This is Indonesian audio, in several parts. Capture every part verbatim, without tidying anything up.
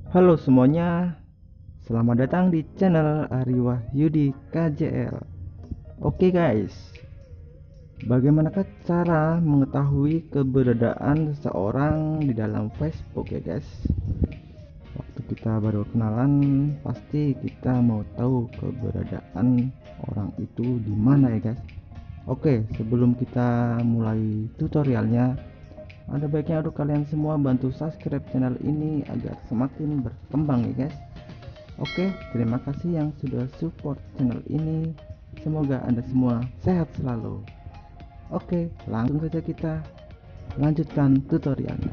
Halo semuanya, selamat datang di channel Ari Wahyudi K J L. Oke guys, bagaimanakah cara mengetahui keberadaan seseorang di dalam Facebook ya guys? Waktu kita baru kenalan, pasti kita mau tahu keberadaan orang itu di mana ya guys. Oke, sebelum kita mulai tutorialnya, ada baiknya untuk kalian semua bantu subscribe channel ini agar semakin berkembang ya guys. Oke, terima kasih yang sudah support channel ini. Semoga Anda semua sehat selalu. Oke, langsung saja kita lanjutkan tutorialnya.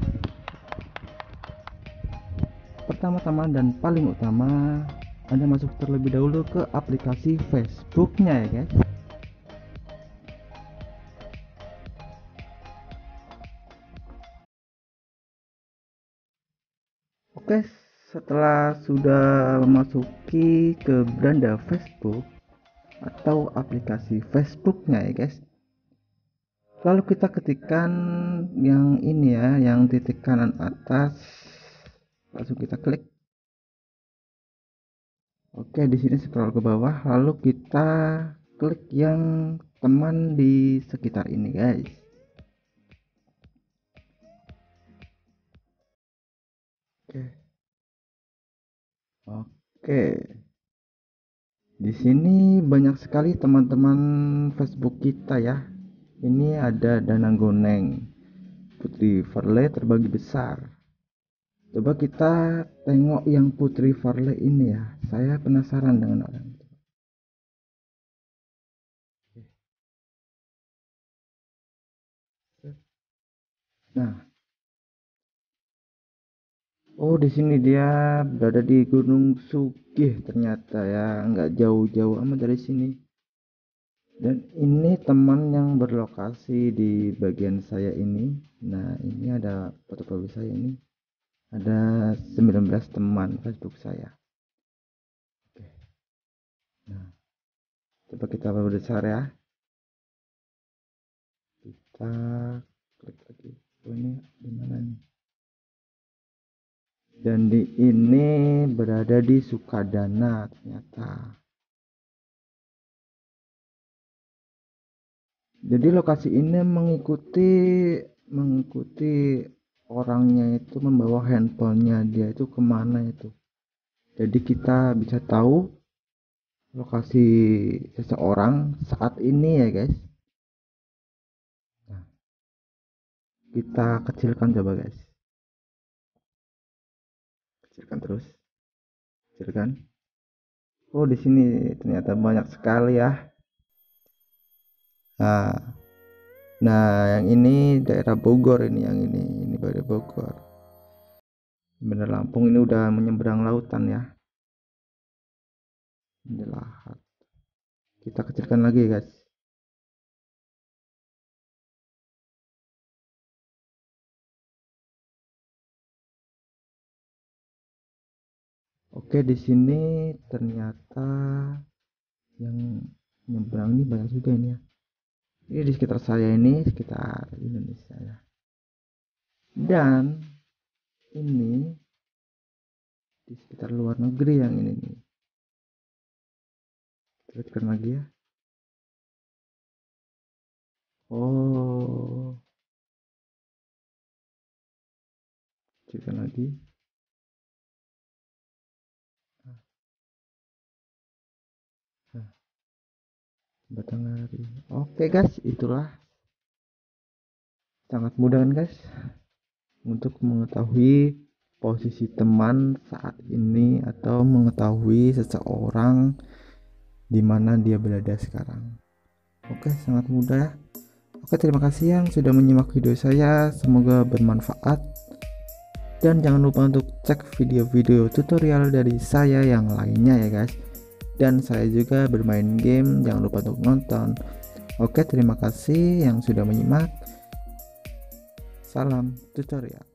Pertama-tama dan paling utama, Anda masuk terlebih dahulu ke aplikasi Facebooknya ya guys. Oke, setelah sudah memasuki ke beranda Facebook atau aplikasi Facebooknya ya guys, lalu kita ketikkan yang ini ya, yang titik kanan atas, langsung kita klik. Oke, di sini scroll ke bawah, lalu kita klik yang teman di sekitar ini guys. Oke. Oke. Di sini banyak sekali teman-teman Facebook kita ya. Ini ada Danang Goneng, Putri Farley terbagi besar. Coba kita tengok yang Putri Farley ini ya. Saya penasaran dengan orang itu. Nah, oh di sini dia berada di Gunung Sugih ternyata ya, nggak jauh-jauh amat dari sini. Dan ini teman yang berlokasi di bagian saya ini. Nah, ini ada foto profil saya ini. Ada sembilan belas teman Facebook saya. Oke. Nah, coba kita perbesar ya. Kita klik lagi. Oh, ini di mana nih? Dan di ini berada di Sukadana ternyata. Jadi lokasi ini mengikuti mengikuti orangnya itu membawa handphonenya dia itu kemana itu. Jadi kita bisa tahu lokasi seseorang saat ini ya guys. Nah, kita kecilkan coba guys. Kecilkan terus. Kecilkan. Oh di sini ternyata banyak sekali ya. Nah, nah yang ini daerah Bogor ini yang ini ini daerah Bogor. Bener Lampung ini udah menyeberang lautan ya. Ini lahat. Kita kecilkan lagi guys. Oke, di sini ternyata yang nyebrang ini banyak juga ini ya. Ini di sekitar saya ini, sekitar Indonesia ya. Dan ini di sekitar luar negeri yang ini nih. Kita kecilkan lagi ya. Oh, kecilkan lagi. Batanghari. Oke guys, itulah sangat mudah kan guys untuk mengetahui posisi teman saat ini atau mengetahui seseorang di mana dia berada sekarang. Oke, sangat mudah ya. Oke, terima kasih yang sudah menyimak video saya, semoga bermanfaat. Dan jangan lupa untuk cek video-video tutorial dari saya yang lainnya ya guys. Dan saya juga bermain game, jangan lupa untuk nonton. Oke, terima kasih yang sudah menyimak. Salam tutorial.